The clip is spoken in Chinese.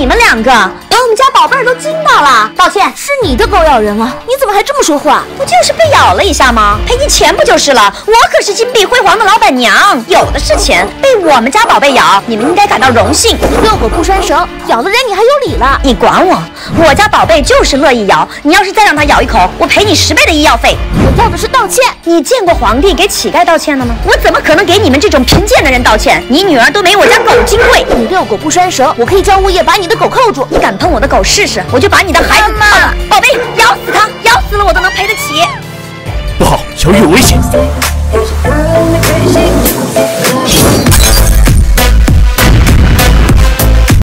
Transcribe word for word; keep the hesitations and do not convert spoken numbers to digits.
你们两个把我们家宝贝儿都惊到了。道歉， 是你的狗咬人了，你怎么还这么说话？ 不就是被咬了一下吗？赔你钱不就是了？我可是金碧辉煌的老板娘，有的是钱。被我们家宝贝咬，你们应该感到荣幸。 遛狗不拴绳，咬了人你还有理了？ 你管我？我家宝贝就是乐意咬，你要是再让它咬一口，我赔你十倍的医药费。 我要的是道歉。 你见过皇帝给乞丐道歉的吗？我怎么可能给你们这种贫贱的人道歉？你女儿都没我家狗金贵。 你遛狗不拴绳，我可以叫物业把你的狗扣住。 你敢碰我的狗试试，我就把你的孩子妈妈， 宝贝咬死它，咬死了我都能赔得起。 不好，小雨有危险。